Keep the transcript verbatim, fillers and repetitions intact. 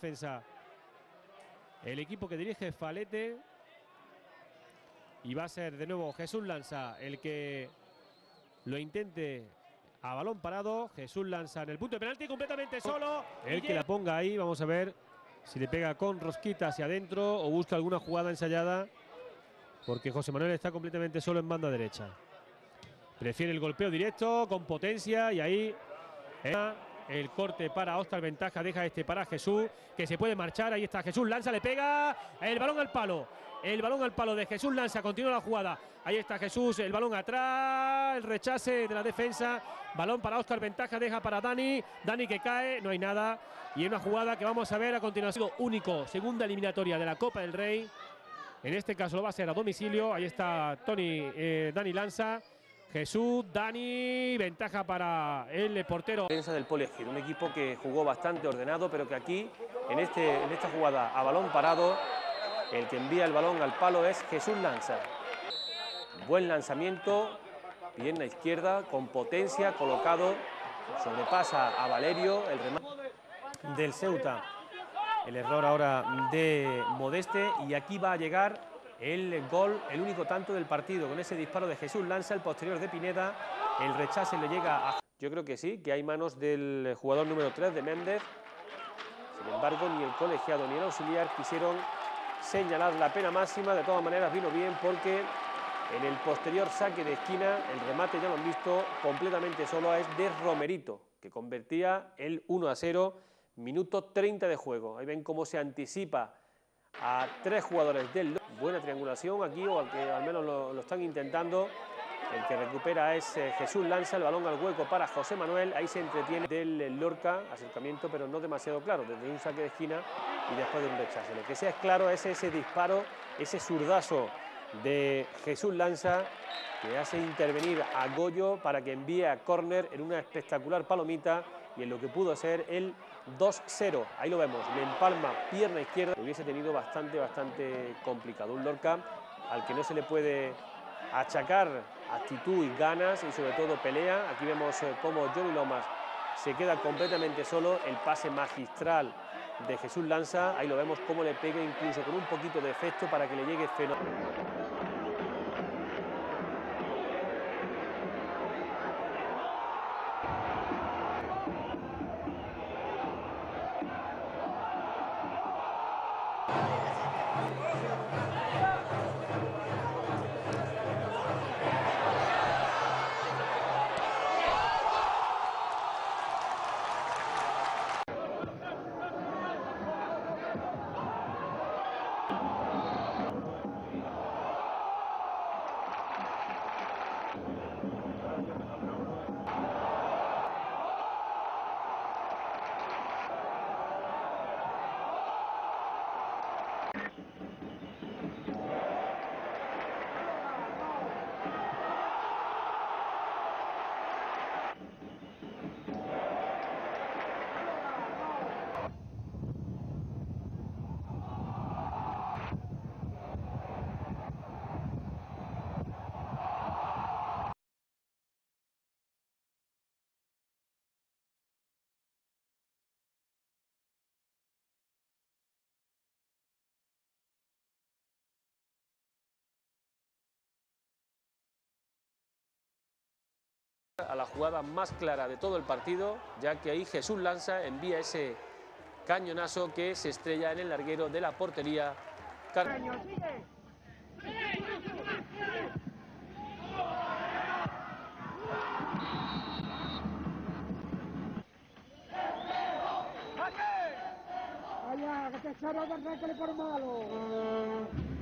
defensa el equipo que dirige Falete. Y va a ser de nuevo Jesús Lanza el que lo intente a balón parado. Jesús Lanza en el punto de penalti completamente solo. El que la ponga ahí, vamos a ver si le pega con rosquita hacia adentro o busca alguna jugada ensayada. Porque José Manuel está completamente solo en banda derecha. Prefiere el golpeo directo con potencia y ahí el corte para Óscar Ventaja, deja este para Jesús, que se puede marchar. Ahí está Jesús Lanza, le pega el balón al palo. El balón al palo de Jesús Lanza, continúa la jugada. Ahí está Jesús, el balón atrás, el rechace de la defensa. Balón para Óscar Ventaja, deja para Dani. Dani que cae, no hay nada. Y en una jugada que vamos a ver a continuación, único, segunda eliminatoria de la Copa del Rey. En este caso lo va a ser a domicilio. Ahí está Tony, eh, Dani Lanza. Jesús, Dani, ventaja para el portero. Defensa del Poliegido, un equipo que jugó bastante ordenado, pero que aquí, en, este, en esta jugada a balón parado, el que envía el balón al palo es Jesús Lanza. Buen lanzamiento, pierna izquierda, con potencia, colocado, sobrepasa a Valerio, el remate del Ceuta. El error ahora de Modeste y aquí va a llegar el gol, el único tanto del partido, con ese disparo de Jesús Lanza, el posterior de Pineda, el rechace le llega a... Yo creo que sí, que hay manos del jugador número tres de Méndez. Sin embargo, ni el colegiado ni el auxiliar quisieron señalar la pena máxima. De todas maneras vino bien porque en el posterior saque de esquina, el remate ya lo han visto completamente solo, es de Romerito, que convertía el uno a cero, minuto treinta de juego. Ahí ven cómo se anticipa a tres jugadores del... Buena triangulación aquí, o al que al menos lo, lo están intentando. El que recupera es eh, Jesús Lanza, el balón al hueco para José Manuel. Ahí se entretiene del Lorca, acercamiento pero no demasiado claro, desde un saque de esquina y después de un rechazo. Lo que sí es claro es ese disparo, ese zurdazo de Jesús Lanza, que hace intervenir a Goyo para que envíe a córner en una espectacular palomita y en lo que pudo ser el dos cero. Ahí lo vemos, le empalma pierna izquierda. Lo hubiese tenido bastante, bastante complicado. Un Lorca al que no se le puede achacar actitud y ganas y sobre todo pelea. Aquí vemos eh, cómo Johnny Lomas se queda completamente solo. El pase magistral de Jesús Lanza. Ahí lo vemos cómo le pega incluso con un poquito de efecto para que le llegue fenómeno. A la jugada más clara de todo el partido, ya que ahí Jesús Lanza envía ese cañonazo que se estrella en el larguero de la portería. Vaya, que te echaron de arranque por malo.